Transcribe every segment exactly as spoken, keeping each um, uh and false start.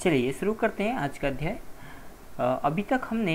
चलिए शुरू करते हैं आज का अध्याय। अभी तक हमने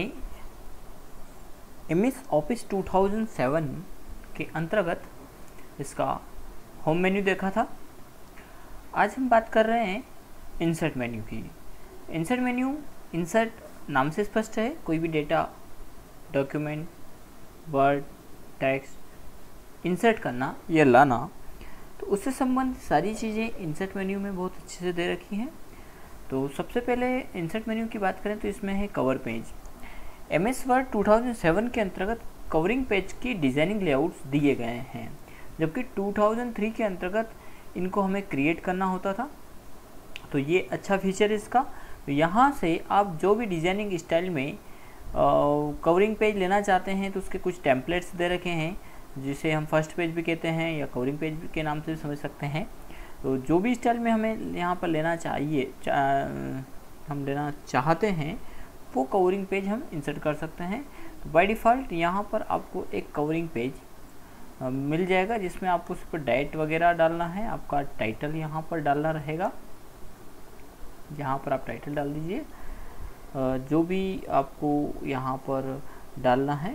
M S office two thousand seven के अंतर्गत इसका होम मेन्यू देखा था। आज हम बात कर रहे हैं इंसर्ट मेन्यू की। इंसर्ट मेन्यू, इंसर्ट नाम से स्पष्ट है, कोई भी data, document, word, text insert करना या लाना, तो उससे संबंधित सारी चीज़ें इंसर्ट मेन्यू में बहुत अच्छे से दे रखी हैं। तो सबसे पहले इंसर्ट मेन्यू की बात करें तो इसमें है cover page. M S Word two thousand seven के अंतर्गत कवरिंग पेज की डिज़ाइनिंग लेआउट्स दिए गए हैं, जबकि टू थाउजेंड थ्री के अंतर्गत इनको हमें क्रिएट करना होता था। तो ये अच्छा फीचर है इसका। तो यहाँ से आप जो भी डिज़ाइनिंग स्टाइल में कवरिंग पेज लेना चाहते हैं तो उसके कुछ टेम्पलेट्स दे रखे हैं, जिसे हम फर्स्ट पेज भी कहते हैं या कवरिंग पेज के नाम से समझ सकते हैं। तो जो भी स्टाइल में हमें यहाँ पर लेना चाहिए चा, हम लेना चाहते हैं वो कवरिंग पेज हम इंसर्ट कर सकते हैं। तो बाय डिफ़ॉल्ट यहाँ पर आपको एक कवरिंग पेज मिल जाएगा, जिसमें आपको उस पर डेट वगैरह डालना है। आपका टाइटल यहाँ पर डालना रहेगा, यहाँ पर आप टाइटल डाल दीजिए। जो भी आपको यहाँ पर डालना है,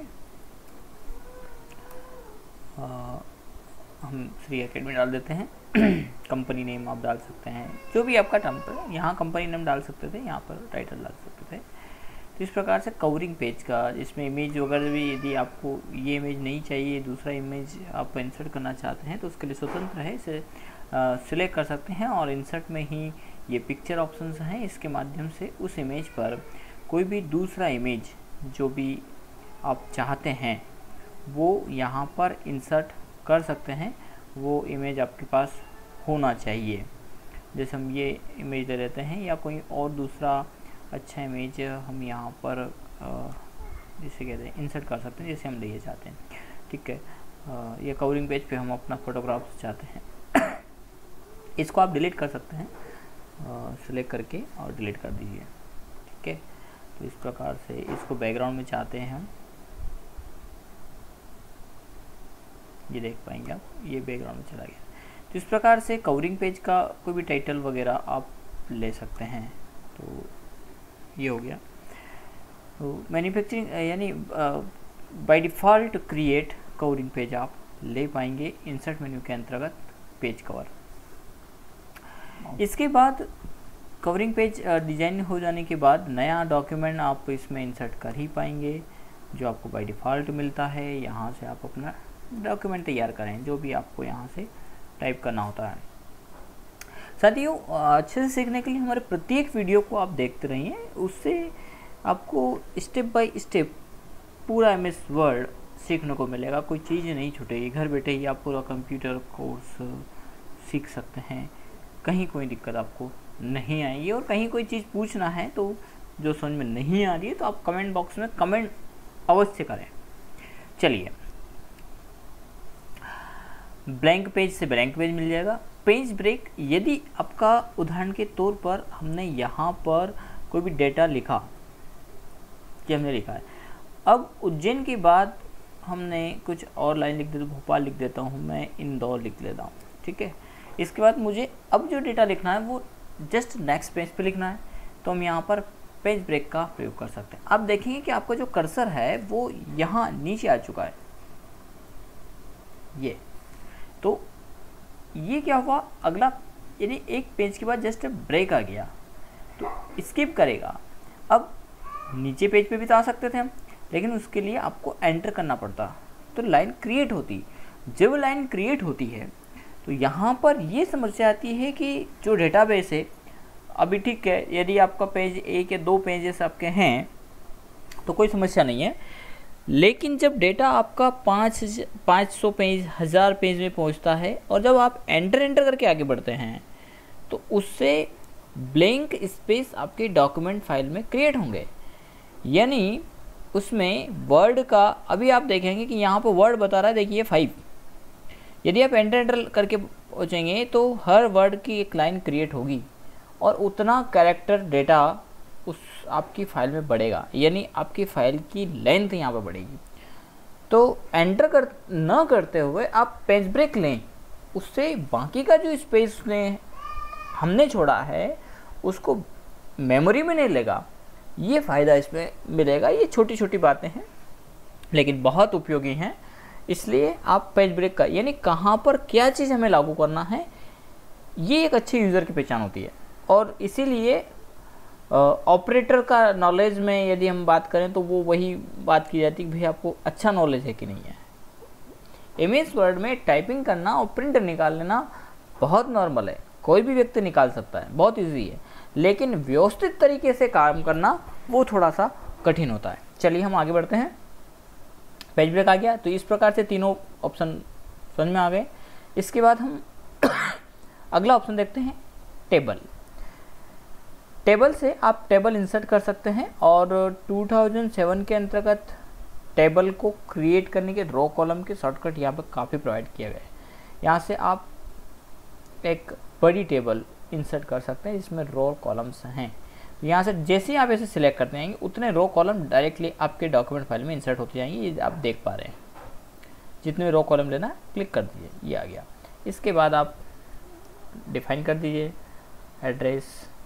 आ, हम श्री एकेडमी डाल देते हैं। कंपनी नेम आप डाल सकते हैं, जो भी आपका टर्म पर, यहाँ कंपनी नेम डाल सकते थे, यहाँ पर टाइटल डाल सकते थे। तो इस प्रकार से कवरिंग पेज का, जिसमें इमेज वगैरह भी, यदि आपको ये इमेज नहीं चाहिए, दूसरा इमेज आप इंसर्ट करना चाहते हैं तो उसके लिए स्वतंत्र है, इसे सिलेक्ट कर सकते हैं। और इंसर्ट में ही ये पिक्चर ऑप्शंस हैं, इसके माध्यम से उस इमेज पर कोई भी दूसरा इमेज जो भी आप चाहते हैं वो यहाँ पर इंसर्ट कर सकते हैं। वो इमेज आपके पास होना चाहिए। जैसे हम ये इमेज ले लेते हैं, या कोई और दूसरा अच्छा इमेज हम यहाँ पर जिसे कहते हैं इंसर्ट कर सकते हैं, जैसे हम ले चाहते हैं। ठीक है, ये कवरिंग पेज पे हम अपना फोटोग्राफ चाहते हैं, इसको आप डिलीट कर सकते हैं, सिलेक्ट करके और डिलीट कर दीजिए। ठीक है, तो इस प्रकार से इसको बैकग्राउंड में चाहते हैं हम, ये देख पाएंगे आप, ये बैकग्राउंड में चला गया। तो इस प्रकार से कवरिंग पेज का कोई भी टाइटल वगैरह आप ले सकते हैं। तो ये हो गया। तो मैन्युफैक्चरिंग यानी by default create covering page आप ले पाएंगे इंसर्ट मेन्यू के अंतर्गत पेज कवर। इसके बाद कवरिंग पेज डिज़ाइन हो जाने के बाद नया डॉक्यूमेंट आप इसमें इंसर्ट कर ही पाएंगे, जो आपको बाय डिफ़ॉल्ट मिलता है। यहाँ से आप अपना डॉक्यूमेंट तैयार करें, जो भी आपको यहाँ से टाइप करना होता है। साथियों, अच्छे से सीखने के लिए हमारे प्रत्येक वीडियो को आप देखते रहिए, उससे आपको स्टेप बाय स्टेप पूरा एम एस वर्ड सीखने को मिलेगा। कोई चीज़ नहीं छूटेगी, घर बैठे ही आप पूरा कंप्यूटर कोर्स सीख सकते हैं। कहीं कोई दिक्कत आपको नहीं आएगी। और कहीं कोई चीज़ पूछना है तो जो समझ में नहीं आ रही है तो आप कमेंट बॉक्स में कमेंट अवश्य करें। चलिए, ब्लैंक पेज से ब्लैंक पेज मिल जाएगा। पेज ब्रेक, यदि आपका उदाहरण के तौर पर हमने यहाँ पर कोई भी डेटा लिखा, कि हमने लिखा है, अब उज्जैन के बाद हमने कुछ और लाइन लिख देता, भोपाल लिख देता हूँ, मैं इंदौर लिख लेता हूँ। ठीक है, इसके बाद मुझे अब जो डेटा लिखना है वो जस्ट नेक्स्ट पेज पे लिखना है, तो हम यहाँ पर पेज ब्रेक का प्रयोग कर सकते हैं। अब देखेंगे कि आपका जो कर्सर है वो यहाँ नीचे आ चुका है, ये तो ये क्या हुआ, अगला यानी एक पेज के बाद जस्ट ब्रेक आ गया तो स्किप करेगा। अब नीचे पेज पे भी तो आ सकते थे हम, लेकिन उसके लिए आपको एंटर करना पड़ता, तो लाइन क्रिएट होती। जब लाइन क्रिएट होती है तो यहाँ पर ये समस्या आती है कि जो डेटाबेस है, अभी ठीक है, यदि आपका पेज एक या दो पेजेस आपके हैं तो कोई समस्या नहीं है, लेकिन जब डेटा आपका पाँच पाँच सौ पेज, हज़ार पेज में पहुंचता है और जब आप एंटर एंटर करके आगे बढ़ते हैं तो उससे ब्लैंक स्पेस आपके डॉक्यूमेंट फाइल में क्रिएट होंगे। यानी उसमें वर्ड का, अभी आप देखेंगे कि यहाँ पर वर्ड बता रहा है, देखिए फाइव। यदि आप एंटर एंटर करके पहुँचेंगे तो हर वर्ड की एक लाइन क्रिएट होगी और उतना कैरेक्टर डेटा उस आपकी फाइल में बढ़ेगा, यानी आपकी फाइल की लेंथ यहाँ पर बढ़ेगी। तो एंटर कर न करते हुए आप पेज ब्रेक लें, उससे बाकी का जो स्पेस ने हमने छोड़ा है उसको मेमोरी में नहीं लेगा, ये फ़ायदा इसमें मिलेगा। ये छोटी छोटी बातें हैं लेकिन बहुत उपयोगी हैं। इसलिए आप पेज ब्रेक का यानी कहाँ पर क्या चीज़ हमें लागू करना है, ये एक अच्छे यूज़र की पहचान होती है। और इसीलिए ऑपरेटर का नॉलेज में यदि हम बात करें तो वो वही बात की जाती है कि भाई आपको अच्छा नॉलेज है कि नहीं है। एम एस वर्ड में टाइपिंग करना और प्रिंट निकाल लेना बहुत नॉर्मल है, कोई भी व्यक्ति निकाल सकता है, बहुत इजी है। लेकिन व्यवस्थित तरीके से काम करना वो थोड़ा सा कठिन होता है। चलिए हम आगे बढ़ते हैं। पेज ब्रेक आ गया, तो इस प्रकार से तीनों ऑप्शन समझ में आ गए। इसके बाद हम अगला ऑप्शन देखते हैं, टेबल। टेबल से आप टेबल इंसर्ट कर सकते हैं और दो हज़ार सात के अंतर्गत टेबल को क्रिएट करने के रो कॉलम के शॉर्टकट यहाँ पर काफ़ी प्रोवाइड किया गया है। यहाँ से आप एक बड़ी टेबल इंसर्ट कर सकते हैं जिसमें रो कॉलम्स हैं। यहाँ से जैसे ही आप इसे सिलेक्ट करते जाएंगे उतने रो कॉलम डायरेक्टली आपके डॉक्यूमेंट फाइल में इंसर्ट होते जाएंगे। ये आप देख पा रहे हैं, जितने रो कॉलम लेना है क्लिक कर दीजिए, ये आ गया। इसके बाद आप डिफाइन कर दीजिए एड्रेस,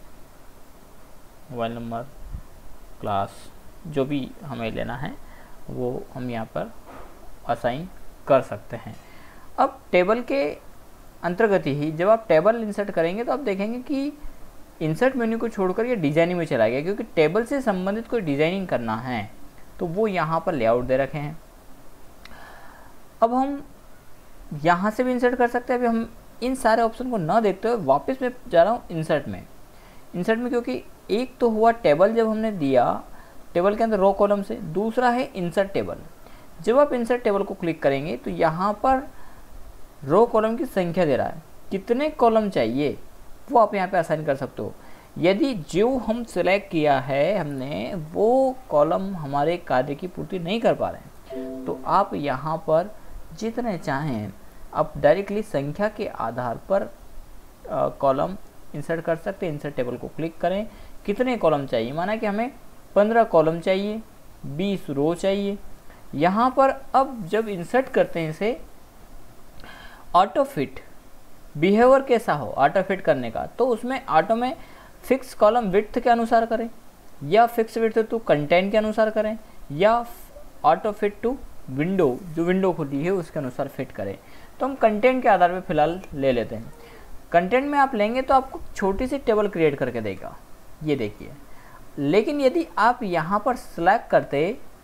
मोबाइल नंबर, क्लास, जो भी हमें लेना है वो हम यहाँ पर असाइन कर सकते हैं। अब टेबल के अंतर्गत ही जब आप टेबल इंसर्ट करेंगे तो आप देखेंगे कि इंसर्ट मेन्यू को छोड़कर ये डिजाइनिंग में चला गया, क्योंकि टेबल से संबंधित कोई डिजाइनिंग करना है तो वो यहाँ पर लेआउट दे रखे हैं। अब हम यहाँ से भी इंसर्ट कर सकते हैं। अभी हम इन सारे ऑप्शन को ना देखते हुए वापस मैं जा रहा हूँ इंसर्ट में। इंसर्ट में क्योंकि एक तो हुआ टेबल जब हमने दिया टेबल के अंदर रो कॉलम से, दूसरा है इंसर्ट टेबल। जब आप इंसर्ट टेबल को क्लिक करेंगे तो यहाँ पर रो कॉलम की संख्या दे रहा है, कितने कॉलम चाहिए वो आप यहाँ पे असाइन कर सकते हो। यदि जो हम सिलेक्ट किया है हमने वो कॉलम हमारे कार्य की पूर्ति नहीं कर पा रहे हैं तो आप यहाँ पर जितने चाहें आप डायरेक्टली संख्या के आधार पर कॉलम इंसर्ट कर सकते हैं। इंसर्ट टेबल को क्लिक करें, कितने कॉलम चाहिए, माना कि हमें पंद्रह कॉलम चाहिए, बीस रो चाहिए। यहाँ पर अब जब इंसर्ट करते हैं इसे, ऑटो फिट बिहेवियर कैसा हो ऑटो फिट करने का, तो उसमें ऑटो में फिक्स कॉलम विड्थ के अनुसार करें या फिक्स विड्थ टू कंटेंट के अनुसार करें या ऑटो फिट टू विंडो, जो विंडो खुली है उसके अनुसार फिट करें। तो हम कंटेंट के आधार पर फिलहाल ले लेते हैं। कंटेंट में आप लेंगे तो आपको छोटी सी टेबल क्रिएट करके देगा, ये देखिए। लेकिन यदि आप यहाँ पर सिलेक्ट करते,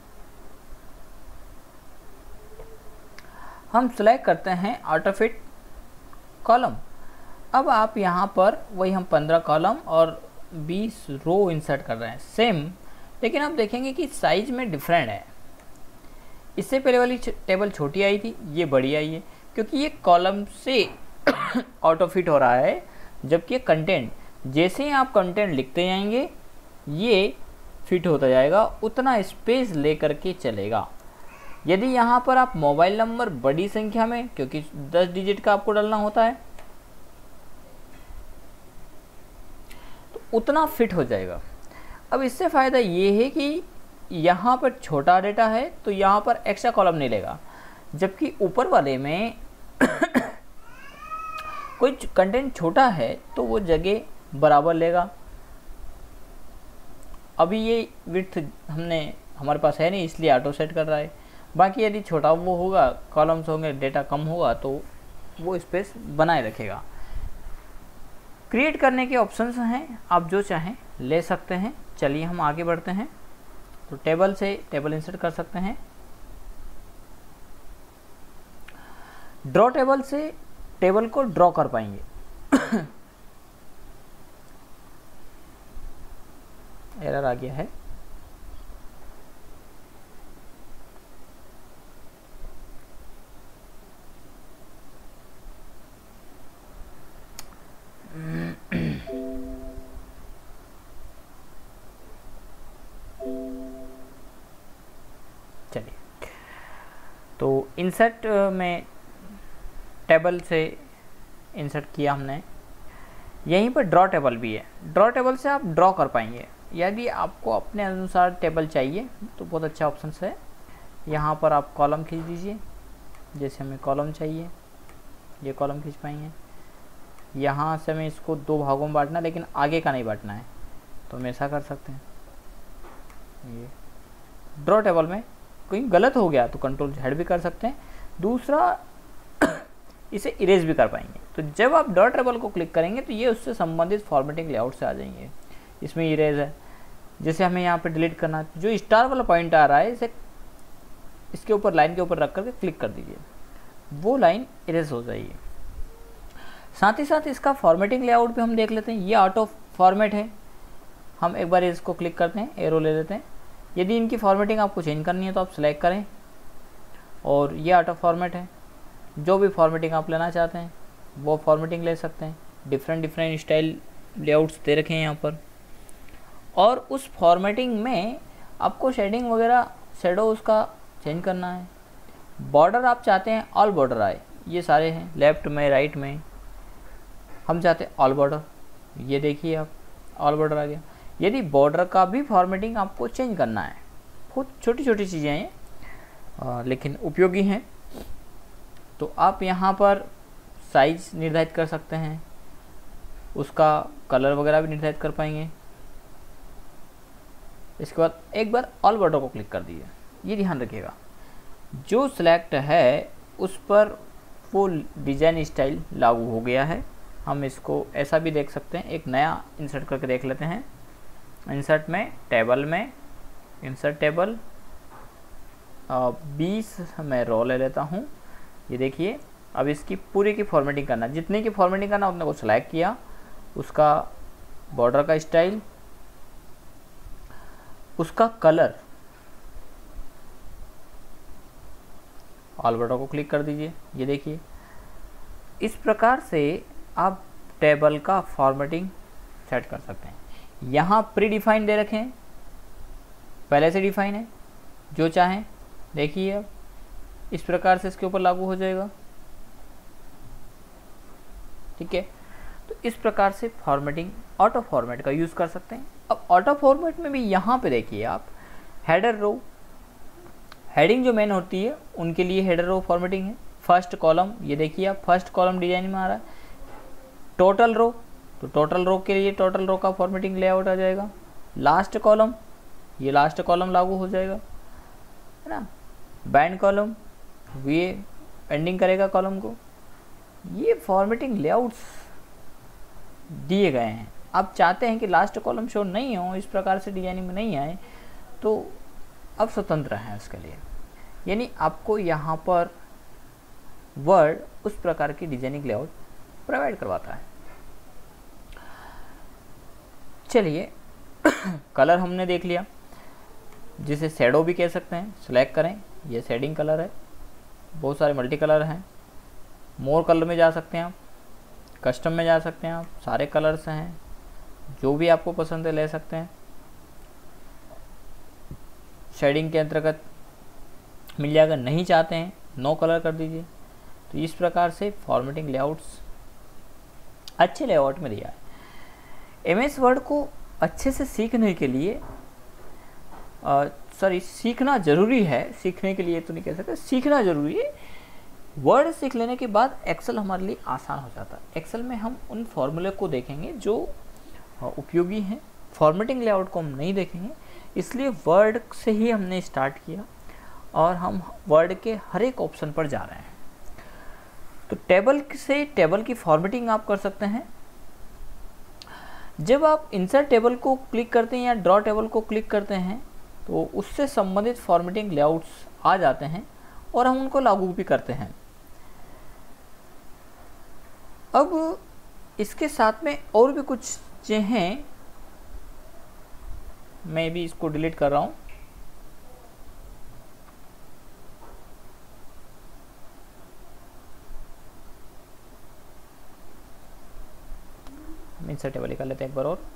हम सिलेक्ट करते हैं ऑटो फिट कॉलम। अब आप यहाँ पर वही हम पंद्रह कॉलम और बीस रो इंसर्ट कर रहे हैं सेम, लेकिन आप देखेंगे कि साइज में डिफरेंट है। इससे पहले वाली टेबल छोटी आई थी, ये बड़ी आई है, क्योंकि ये कॉलम से ऑटो फिट हो रहा है, जबकि कंटेंट जैसे ही आप कंटेंट लिखते जाएंगे ये फिट होता जाएगा, उतना स्पेस लेकर के चलेगा। यदि यहाँ पर आप मोबाइल नंबर बड़ी संख्या में, क्योंकि दस डिजिट का आपको डालना होता है, तो उतना फिट हो जाएगा। अब इससे फ़ायदा ये है कि यहाँ पर छोटा डेटा है तो यहाँ पर एक्स्ट्रा कॉलम नहीं लेगा, जबकि ऊपर वाले में कोई कंटेंट छोटा है तो वो जगह बराबर लेगा। अभी ये विड्थ हमने हमारे पास है नहीं इसलिए ऑटो सेट कर रहा है। बाकी यदि छोटा वो होगा, कॉलम्स होंगे, डेटा कम होगा तो वो स्पेस बनाए रखेगा। क्रिएट करने के ऑप्शंस हैं, आप जो चाहें ले सकते हैं। चलिए हम आगे बढ़ते हैं। तो टेबल से टेबल इंसर्ट कर सकते हैं। ड्रॉ टेबल से टेबल को ड्रॉ कर पाएंगे। एरर आ गया है। चलिए, तो इंसर्ट में टेबल से इंसर्ट किया हमने। यहीं पर ड्रॉ टेबल भी है। ड्रॉ टेबल से आप ड्रॉ कर पाएंगे। यदि आपको अपने अनुसार टेबल चाहिए तो बहुत अच्छा ऑप्शन है। यहाँ पर आप कॉलम खींच दीजिए, जैसे हमें कॉलम चाहिए ये कॉलम खींच पाएंगे। यहाँ से हमें इसको दो भागों में बांटना, लेकिन आगे का नहीं बांटना है, तो हम ऐसा कर सकते हैं, ये ड्रॉ टेबल में कहीं गलत हो गया तो कंट्रोल जेड भी कर सकते हैं। दूसरा इसे इरेज भी कर पाएंगे। तो जब आप ड्रॉ टेबल को क्लिक करेंगे तो ये उससे संबंधित फॉर्मेटिंग लेआउट से आ जाएंगे। इसमें इरेज है, जैसे हमें यहाँ पे डिलीट करना है, जो स्टार वाला पॉइंट आ रहा है इसे इसके ऊपर लाइन के ऊपर रख करके क्लिक कर दीजिए, वो लाइन इरेज हो जाएगी। साथ ही साथ इसका फॉर्मेटिंग लेआउट भी हम देख लेते हैं। ये आउट ऑफ फॉर्मेट है, हम एक बार इसको क्लिक करते हैं, एरो ले लेते हैं। यदि इनकी फॉर्मेटिंग आपको चेंज करनी है तो आप सेलेक्ट करें, और ये आउट ऑफ फॉर्मेट है। जो भी फॉर्मेटिंग आप लेना चाहते हैं वो फॉर्मेटिंग ले सकते हैं। डिफरेंट डिफरेंट स्टाइल लेआउट्स दे रखे हैं यहाँ पर, और उस फॉर्मेटिंग में आपको शेडिंग वगैरह शेडो उसका चेंज करना है। बॉर्डर आप चाहते हैं ऑल बॉर्डर आए, ये सारे हैं लेफ्ट में राइट में, हम चाहते हैं ऑल बॉर्डर, ये देखिए आप ऑल बॉर्डर आ गया। यदि बॉर्डर का भी फॉर्मेटिंग आपको चेंज करना है, बहुत छोटी छोटी चीज़ें हैं लेकिन उपयोगी हैं, तो आप यहाँ पर साइज निर्धारित कर सकते हैं, उसका कलर वगैरह भी निर्धारित कर पाएंगे। इसके बाद एक बार ऑल बॉर्डर को क्लिक कर दीजिए। ये ध्यान रखिएगा, जो सिलेक्ट है उस पर वो डिज़ाइन स्टाइल लागू हो गया है। हम इसको ऐसा भी देख सकते हैं, एक नया इंसर्ट करके देख लेते हैं। इंसर्ट में टेबल में इंसर्ट टेबल बीस मैं रो ले लेता हूँ। ये देखिए, अब इसकी पूरी की फॉर्मेटिंग करना, जितने की फॉर्मेटिंग करना उतने को सिलेक्ट किया, उसका बॉर्डर का स्टाइल, उसका कलर, ऑल बॉर्डर को क्लिक कर दीजिए। ये देखिए, इस प्रकार से आप टेबल का फॉर्मेटिंग सेट कर सकते हैं। यहाँ प्री डिफाइन दे रखे हैं, पहले से डिफाइन है, जो चाहें देखिए अब इस प्रकार से इसके ऊपर लागू हो जाएगा। ठीक है, तो इस प्रकार से फॉर्मेटिंग ऑटो फॉर्मेट का यूज़ कर सकते हैं। अब ऑटो फॉर्मेट में भी यहाँ पे देखिए आप हेडर रो, हेडिंग जो मेन होती है उनके लिए हेडर रो फॉर्मेटिंग है। फर्स्ट कॉलम, ये देखिए आप फर्स्ट कॉलम डिजाइन में आ रहा है। टोटल रो, तो टोटल रो के लिए टोटल रो का फॉर्मेटिंग लेआउट आ जाएगा। लास्ट कॉलम, ये लास्ट कॉलम लागू हो जाएगा, है ना। बैंड कॉलम, ये एंडिंग करेगा कॉलम को। ये फॉर्मेटिंग लेआउट्स दिए गए हैं। आप चाहते हैं कि लास्ट कॉलम शो नहीं हो, इस प्रकार से डिजाइनिंग में नहीं आए, तो अब स्वतंत्र हैं उसके लिए। यानी आपको यहाँ पर वर्ड उस प्रकार की डिजाइनिंग लेआउट प्रोवाइड करवाता है। चलिए कलर हमने देख लिया, जिसे शैडो भी कह सकते हैं। सिलेक्ट करें, ये शेडिंग कलर है, बहुत सारे मल्टी कलर हैं। मोर कलर में जा सकते हैं आप, कस्टम में जा सकते हैं आप, सारे कलर्स हैं, जो भी आपको पसंद है ले सकते हैं। शेडिंग के अंतर्गत मिल जाएगा, नहीं चाहते हैं नो कलर कर दीजिए। तो इस प्रकार से फॉर्मेटिंग लेआउट्स अच्छे लेआउट में दिया है। एम एस वर्ड को अच्छे से सीखने के लिए सॉरी सीखना ज़रूरी है, सीखने के लिए तो नहीं कह सकते, सीखना ज़रूरी है। वर्ड सीख लेने के बाद एक्सेल हमारे लिए आसान हो जाता है। एक्सेल में हम उन फॉर्मूले को देखेंगे जो उपयोगी हैं, फॉर्मेटिंग लेआउट को हम नहीं देखेंगे। इसलिए वर्ड से ही हमने स्टार्ट किया और हम वर्ड के हर एक ऑप्शन पर जा रहे हैं। तो टेबल से टेबल की फॉर्मेटिंग आप कर सकते हैं। जब आप इंसर्ट टेबल को क्लिक करते हैं या ड्रॉ टेबल को क्लिक करते हैं तो उससे संबंधित फॉर्मेटिंग लेआउट्स आ जाते हैं और हम उनको लागू भी करते हैं। अब इसके साथ में और भी कुछ चीज़ें हैं, मैं भी इसको डिलीट कर रहा हूँ। हम इंसर्ट टेबल निकाल लेते हैं एक बार और।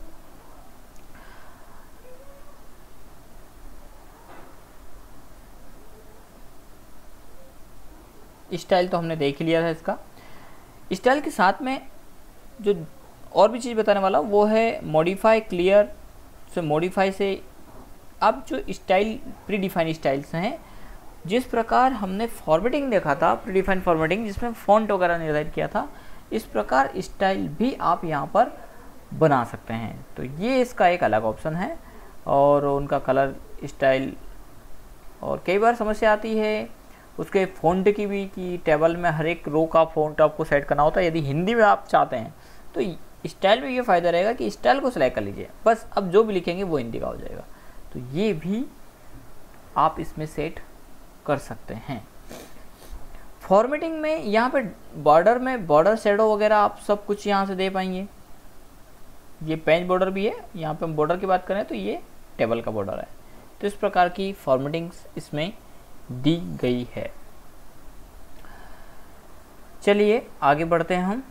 स्टाइल तो हमने देख ही लिया था। इसका स्टाइल के साथ में जो और भी चीज़ बताने वाला वो है मॉडिफाई क्लियर। से मॉडिफाई से अब जो स्टाइल प्री डिफाइन स्टाइल्स हैं, जिस प्रकार हमने फॉर्मेटिंग देखा था प्री डिफाइन फॉर्मेटिंग जिसमें फॉन्ट वगैरह निर्धारित किया था, इस प्रकार स्टाइल भी आप यहाँ पर बना सकते हैं। तो ये इसका एक अलग ऑप्शन है। और उनका कलर स्टाइल, और कई बार समस्या आती है उसके फ़ॉन्ट की भी कि टेबल में हर एक रो का फ़ॉन्ट आपको सेट करना होता है। यदि हिंदी में आप चाहते हैं तो स्टाइल में ये फ़ायदा रहेगा कि स्टाइल को सिलेक्ट कर लीजिए, बस अब जो भी लिखेंगे वो हिंदी का हो जाएगा। तो ये भी आप इसमें सेट कर सकते हैं। फॉर्मेटिंग में यहाँ पे बॉर्डर में बॉर्डर शेडो वगैरह आप सब कुछ यहाँ से दे पाएंगे। ये पेज बॉर्डर भी है, यहाँ पे हम बॉर्डर की बात करें तो ये टेबल का बॉर्डर है। तो इस प्रकार की फॉर्मेटिंग्स इसमें दी गई है। चलिए आगे बढ़ते हैं हम।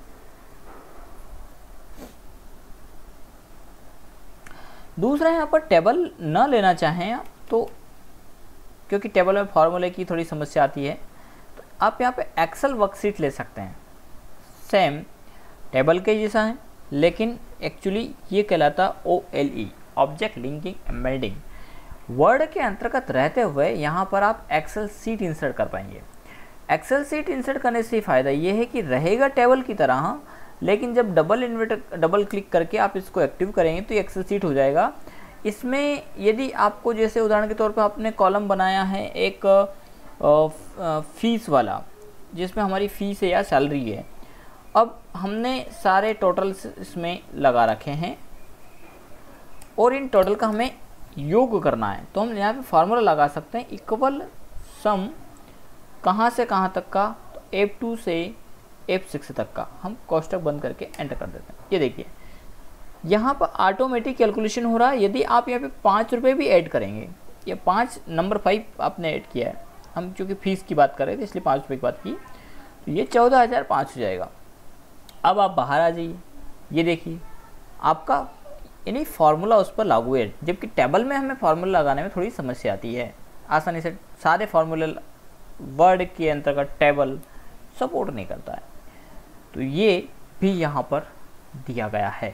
दूसरा यहाँ पर टेबल न लेना चाहें आप तो, क्योंकि टेबल में फॉर्मूले की थोड़ी समस्या आती है, तो आप यहाँ पे एक्सेल वर्कशीट ले सकते हैं। सेम टेबल के जैसा है, लेकिन एक्चुअली ये कहलाता O L E, object linking embedding. Word के अंतर्गत रहते हुए यहाँ पर आप एक्सेल सीट इंसर्ट कर पाएंगे। एक्सेल सीट इंसर्ट करने से फ़ायदा ये है कि रहेगा टेबल की तरह, लेकिन जब डबल इन्वर्टर डबल क्लिक करके आप इसको एक्टिव करेंगे तो एक्सेल सीट हो जाएगा। इसमें यदि आपको, जैसे उदाहरण के तौर पर आपने कॉलम बनाया है एक फीस वाला, जिसमें हमारी फ़ीस है या सैलरी है, अब हमने सारे टोटल्स इसमें लगा रखे हैं और इन टोटल का हमें योग करना है, तो हम यहाँ पे फार्मूला लगा सकते हैं, इक्वल सम कहाँ से कहाँ तक का, तो एफ टू से एफ सिक्स तक का हम कोष्टक बंद करके एंटर कर देते हैं। ये देखिए यहाँ पर ऑटोमेटिक कैलकुलेशन हो रहा है। यदि आप यहाँ पे पाँच रुपये भी ऐड करेंगे, या पाँच नंबर फाइव आपने ऐड किया है, हम चूँकि फ़ीस की बात कर रहे थे इसलिए पाँच रुपये की बात की, तो ये चौदह हज़ार पाँच हो जाएगा। अब आप बाहर आ जाइए, ये देखिए आपका यानी फार्मूला उस पर लागू है, जबकि टेबल में हमें फार्मूला लगाने में थोड़ी समस्या आती है। आसानी से सारे फार्मूले वर्ड के अंतर्गत टेबल सपोर्ट नहीं करता है, तो ये भी यहाँ पर दिया गया है।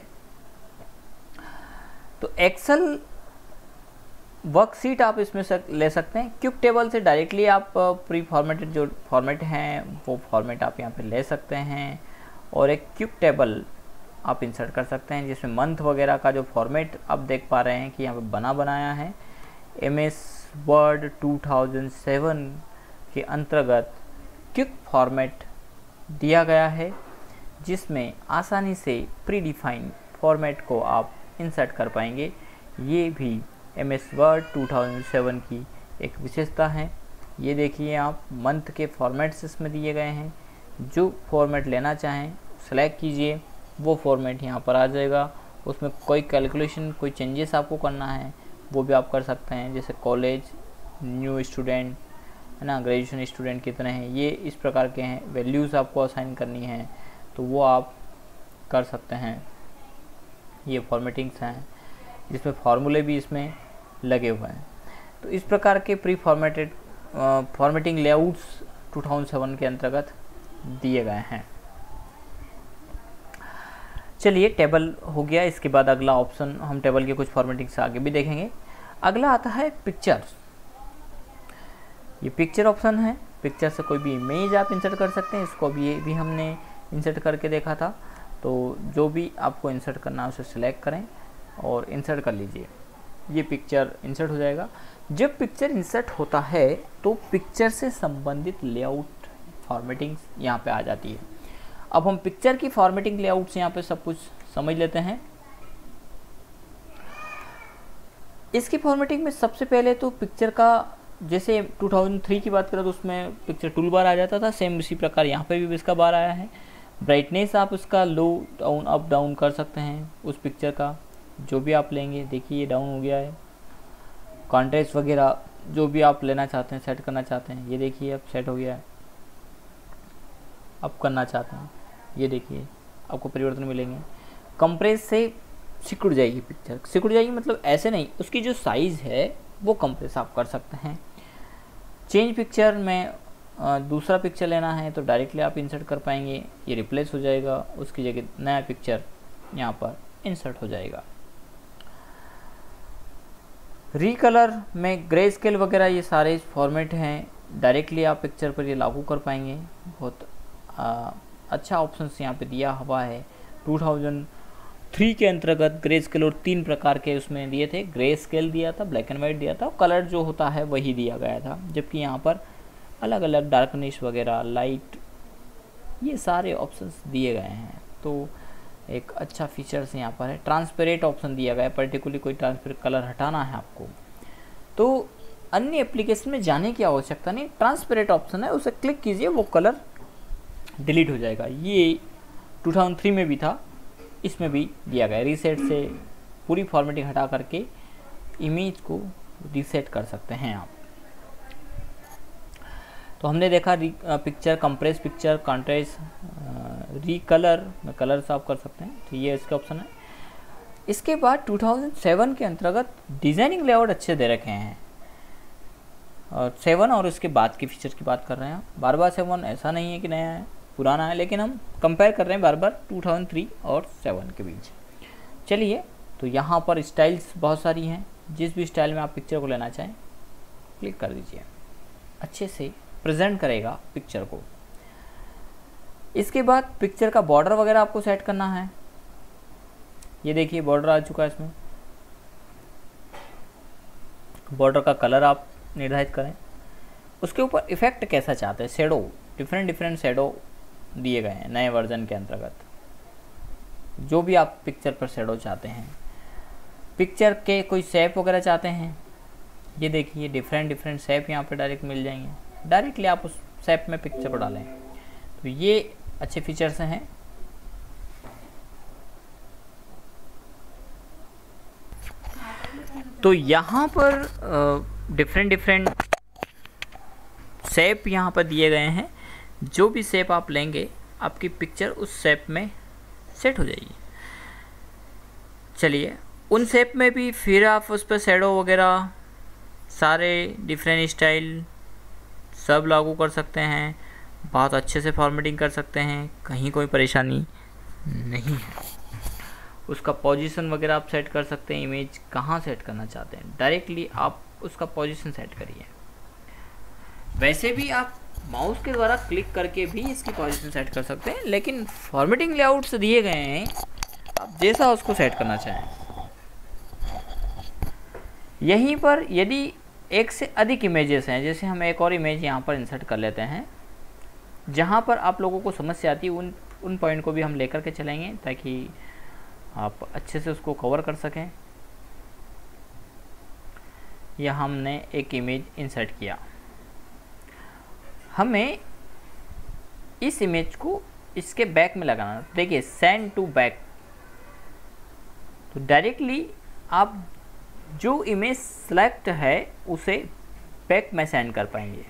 तो एक्सेल वर्कशीट आप इसमें सक, ले सकते हैं। क्यूब टेबल से डायरेक्टली आप प्री फॉर्मेटेड जो फॉर्मेट हैं वो फॉर्मेट आप यहाँ पे ले सकते हैं, और एक क्यूब टेबल आप इंसर्ट कर सकते हैं जिसमें मंथ वगैरह का जो फॉर्मेट आप देख पा रहे हैं कि यहाँ पे बना बनाया है। M S Word two thousand seven के अंतर्गत क्विक फॉर्मेट दिया गया है, जिसमें आसानी से प्री डिफाइन फॉर्मेट को आप इंसर्ट कर पाएंगे। ये भी M S Word two thousand seven की एक विशेषता है। ये देखिए आप मंथ के फॉर्मेट्स इसमें दिए गए हैं, जो फॉर्मेट लेना चाहें सेलेक्ट कीजिए, वो फॉर्मेट यहाँ पर आ जाएगा। उसमें कोई कैलकुलेशन, कोई चेंजेस आपको करना है वो भी आप कर सकते हैं, जैसे कॉलेज, न्यू स्टूडेंट है ना, ग्रेजुएशन स्टूडेंट कितने हैं, ये इस प्रकार के हैं। वैल्यूज़ आपको असाइन करनी है तो वो आप कर सकते हैं। ये फॉर्मेटिंग्स हैं जिसमें फार्मूले भी इसमें लगे हुए हैं। तो इस प्रकार के pre formatted formatting layouts two thousand seven के अंतर्गत दिए गए हैं। चलिए टेबल हो गया। इसके बाद अगला ऑप्शन हम टेबल के कुछ फॉर्मेटिंग से आगे भी देखेंगे। अगला आता है पिक्चर्स। ये पिक्चर ऑप्शन है। पिक्चर से कोई भी इमेज आप इंसर्ट कर सकते हैं। इसको भी ये भी हमने इंसर्ट करके देखा था। तो जो भी आपको इंसर्ट करना है उसे सिलेक्ट करें और इंसर्ट कर लीजिए। ये पिक्चर इंसर्ट हो जाएगा। जब पिक्चर इंसर्ट होता है तो पिक्चर से संबंधित लेआउट फॉर्मेटिंग यहाँ पे आ जाती है। अब हम पिक्चर की फॉर्मेटिंग लेआउट से यहाँ पे सब कुछ समझ लेते हैं। इसकी फॉर्मेटिंग में सबसे पहले तो पिक्चर का, जैसे टू थाउजेंड थ्री की बात करें तो उसमें पिक्चर टूल बार आ जाता था, सेम इसी प्रकार यहाँ पे भी इसका बार आया है। ब्राइटनेस आप उसका लो डाउन अप डाउन कर सकते हैं उस पिक्चर का, जो भी आप लेंगे। देखिए ये डाउन हो गया है। कॉन्ट्रास्ट वगैरह जो भी आप लेना चाहते हैं, सेट करना चाहते हैं, ये देखिए अब सेट हो गया है। अब करना चाहते हैं, ये देखिए आपको परिवर्तन मिलेंगे। कंप्रेस से सिकुड़ जाएगी पिक्चर। सिकुड़ जाएगी मतलब ऐसे नहीं, उसकी जो साइज़ है वो कंप्रेस आप कर सकते हैं। चेंज पिक्चर में दूसरा पिक्चर लेना है तो डायरेक्टली आप इंसर्ट कर पाएंगे। ये रिप्लेस हो जाएगा, उसकी जगह नया पिक्चर यहाँ पर इंसर्ट हो जाएगा। रीकलर में ग्रे स्केल वगैरह ये सारे फॉर्मेट हैं, डायरेक्टली आप पिक्चर पर ये लागू कर पाएंगे। बहुत आ, अच्छा ऑप्शन यहाँ पे दिया हुआ है। टू थाउजेंड थ्री के अंतर्गत ग्रे स्केल और तीन प्रकार के उसमें दिए थे, ग्रे स्केल दिया था, ब्लैक एंड वाइट दिया था, कलर जो होता है वही दिया गया था। जबकि यहाँ पर अलग अलग डार्कनेस वगैरह, लाइट, ये सारे ऑप्शंस दिए गए हैं। तो एक अच्छा फीचर्स यहाँ पर है। ट्रांसपेरेंट ऑप्शन दिया गया है, पर्टिकुलरली कोई ट्रांसपेरेंट कलर हटाना है आपको तो अन्य एप्लीकेशन में जाने की आवश्यकता नहीं, ट्रांसपेरेंट ऑप्शन है, उसे क्लिक कीजिए, वो कलर डिलीट हो जाएगा। ये टू थाउजेंड थ्री में भी था, इसमें भी दिया गया। रीसेट से पूरी फॉर्मेटिंग हटा करके इमेज को रीसेट कर सकते हैं आप। तो हमने देखा picture, compress picture, contrast, recolour में कलर साफ कर सकते हैं, तो ये इसका ऑप्शन है। इसके बाद टू थाउजेंड सेवन के अंतर्गत डिजाइनिंग लेआउट अच्छे दे रखे हैं, और सेवन और इसके बाद के फीचर की बात कर रहे हैं। बार बार सेवन ऐसा नहीं है कि नया है, पुराना है, लेकिन हम कंपेयर कर रहे हैं बार बार टू थाउजेंड थ्री और सेवन के बीच। चलिए, तो यहाँ पर स्टाइल्स बहुत सारी हैं, जिस भी स्टाइल में आप पिक्चर को लेना चाहें क्लिक कर दीजिए, अच्छे से प्रेजेंट करेगा पिक्चर को। इसके बाद पिक्चर का बॉर्डर वगैरह आपको सेट करना है। ये देखिए बॉर्डर आ चुका है, इसमें बॉर्डर का कलर आप निर्धारित करें। उसके ऊपर इफेक्ट कैसा चाहते हैं, शेडो, डिफरेंट डिफरेंट शेडो दिए गए हैं नए वर्जन के अंतर्गत, जो भी आप पिक्चर पर शेडो चाहते हैं। पिक्चर के कोई शेप वगैरह चाहते हैं, ये देखिए डिफरेंट डिफरेंट शेप यहाँ पे डायरेक्ट मिल जाएंगे, डायरेक्टली आप उस शेप में पिक्चर को डालें, तो ये अच्छे फीचर्स हैं। तो यहाँ पर डिफरेंट डिफरेंट शेप यहाँ पर दिए गए हैं, जो भी शेप आप लेंगे आपकी पिक्चर उस शेप में सेट हो जाएगी। चलिए, उन शेप में भी फिर आप उस पर शेडो वगैरह सारे डिफरेंट स्टाइल सब लागू कर सकते हैं, बहुत अच्छे से फॉर्मेटिंग कर सकते हैं, कहीं कोई परेशानी नहीं है। उसका पोजीशन वगैरह आप सेट कर सकते हैं, इमेज कहाँ सेट करना चाहते हैं डायरेक्टली आप उसका पोजीशन सेट करिए। वैसे भी आप माउस के द्वारा क्लिक करके भी इसकी पोजीशन सेट कर सकते हैं, लेकिन फॉर्मेटिंग लेआउट्स दिए गए हैं, आप जैसा उसको सेट करना चाहें। यहीं पर यदि एक से अधिक इमेजेस हैं, जैसे हम एक और इमेज यहाँ पर इंसर्ट कर लेते हैं, जहाँ पर आप लोगों को समस्या आती है उन उन पॉइंट को भी हम लेकर के चलेंगे ताकि आप अच्छे से उसको कवर कर सकें। यह हमने एक इमेज इंसर्ट किया, हमें इस इमेज को इसके बैक में लगाना। देखिए सेंड टू बैक, तो डायरेक्टली आप जो इमेज सेलेक्ट है उसे बैक में सेंड कर पाएंगे।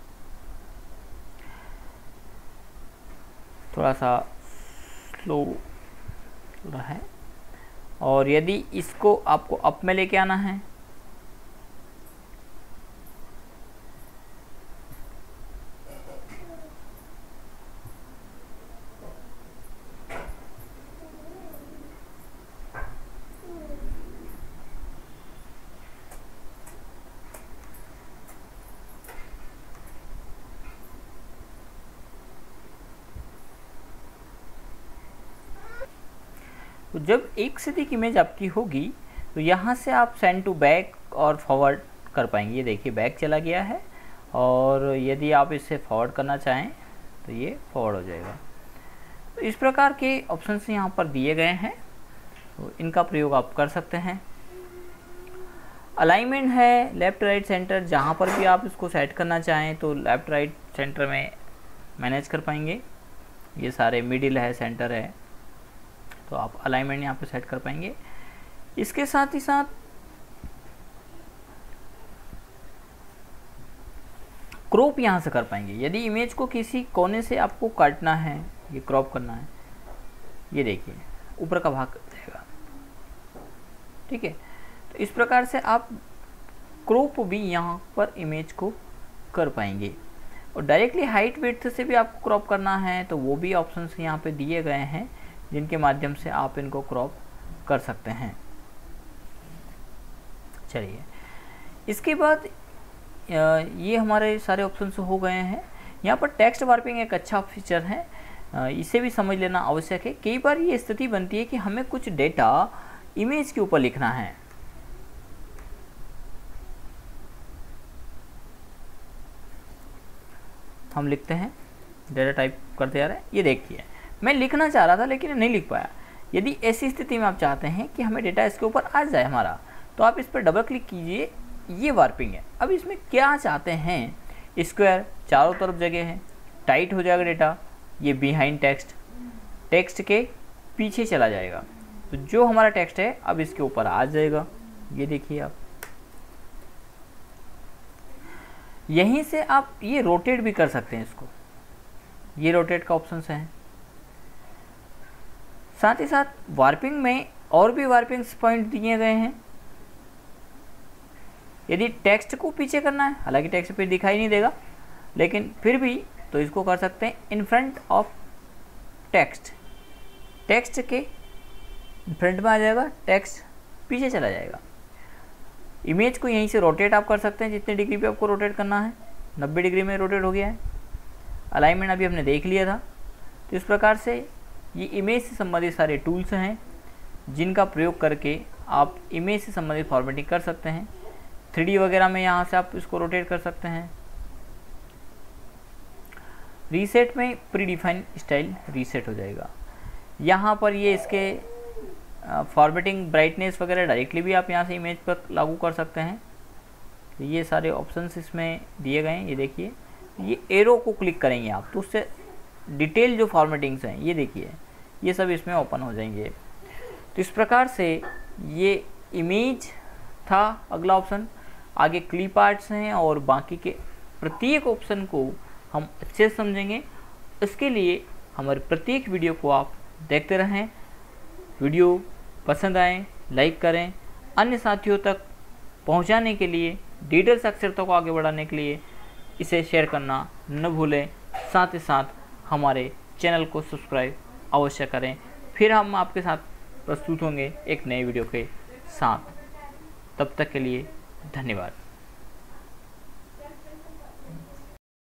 थोड़ा सा स्लो रहा है, और यदि इसको आपको अप में लेके आना है तो जब एक से अधिक इमेज आपकी होगी तो यहाँ से आप सेंड टू बैक और फॉरवर्ड कर पाएंगे। ये देखिए बैक चला गया है, और यदि आप इसे फॉरवर्ड करना चाहें तो ये फॉरवर्ड हो जाएगा। तो इस प्रकार के ऑप्शंस यहाँ पर दिए गए हैं, तो इनका प्रयोग आप कर सकते हैं। अलाइनमेंट है लेफ़्ट राइट सेंटर, जहाँ पर भी आप इसको सेट करना चाहें तो लेफ़्ट राइट सेंटर में मैनेज कर पाएंगे। ये सारे मिडिल है, सेंटर है, तो आप अलाइनमेंट यहाँ पे सेट कर पाएंगे। इसके साथ ही साथ क्रॉप यहाँ से कर पाएंगे। यदि इमेज को किसी कोने से आपको काटना है, ये क्रॉप करना है, ये देखिए ऊपर का भाग रहेगा, ठीक है। तो इस प्रकार से आप क्रॉप भी यहाँ पर इमेज को कर पाएंगे। और डायरेक्टली हाइट विड्थ से भी आपको क्रॉप करना है तो वो भी ऑप्शंस यहाँ पे दिए गए हैं, जिनके माध्यम से आप इनको क्रॉप कर सकते हैं। चलिए, इसके बाद ये हमारे सारे ऑप्शंस हो गए हैं। यहाँ पर टेक्स्ट वार्पिंग एक अच्छा फीचर है। इसे भी समझ लेना आवश्यक है। कई बार ये स्थिति बनती है कि हमें कुछ डेटा इमेज के ऊपर लिखना है। हम लिखते हैं, डेटा टाइप करते जा रहे हैं। ये देखिए मैं लिखना चाह रहा था लेकिन नहीं लिख पाया। यदि ऐसी स्थिति में आप चाहते हैं कि हमें डेटा इसके ऊपर आ जाए हमारा, तो आप इस पर डबल क्लिक कीजिए। ये वार्पिंग है। अब इसमें क्या चाहते हैं, स्क्वायर चारों तरफ जगह है, टाइट हो जाएगा डेटा, ये बिहाइंड टेक्स्ट, टेक्स्ट के पीछे चला जाएगा। तो जो हमारा टेक्स्ट है अब इसके ऊपर आ जाएगा। ये देखिए आप, यहीं से आप ये रोटेट भी कर सकते हैं इसको, ये रोटेट का ऑप्शन है। साथ ही साथ वार्पिंग में और भी वार्पिंग पॉइंट दिए गए हैं। यदि टेक्स्ट को पीछे करना है, हालांकि टेक्स्ट पे दिखाई नहीं देगा, लेकिन फिर भी तो इसको कर सकते हैं in front of text, text के फ्रंट में आ जाएगा, टेक्स्ट पीछे चला जाएगा। इमेज को यहीं से रोटेट आप कर सकते हैं, जितने डिग्री पे आपको रोटेट करना है। नब्बे डिग्री में रोटेट हो गया है। अलाइनमेंट अभी हमने देख लिया था। तो इस प्रकार से ये इमेज से संबंधित सारे टूल्स हैं जिनका प्रयोग करके आप इमेज से संबंधित फॉर्मेटिंग कर सकते हैं। थ्री डी वगैरह में यहाँ से आप इसको रोटेट कर सकते हैं। रीसेट में प्री डिफाइन स्टाइल रीसेट हो जाएगा। यहाँ पर ये इसके फॉर्मेटिंग ब्राइटनेस वगैरह डायरेक्टली भी आप यहाँ से इमेज पर लागू कर सकते हैं। तो ये सारे ऑप्शंस इसमें दिए गए हैं। ये देखिए, ये एरो को क्लिक करेंगे आप तो उससे डिटेल जो फॉर्मेटिंग्स हैं ये देखिए, ये सब इसमें ओपन हो जाएंगे। तो इस प्रकार से ये इमेज था अगला ऑप्शन। आगे क्लिप आर्ट्स हैं और बाकी के प्रत्येक ऑप्शन को हम अच्छे से समझेंगे। इसके लिए हमारे प्रत्येक वीडियो को आप देखते रहें। वीडियो पसंद आए लाइक करें। अन्य साथियों तक पहुंचाने के लिए, डिजिटल साक्षरता को आगे बढ़ाने के लिए इसे शेयर करना न भूलें। साथ ही साथ हमारे चैनल को सब्सक्राइब अवश्य करें। फिर हम आपके साथ प्रस्तुत होंगे एक नए वीडियो के साथ। तब तक के लिए धन्यवाद।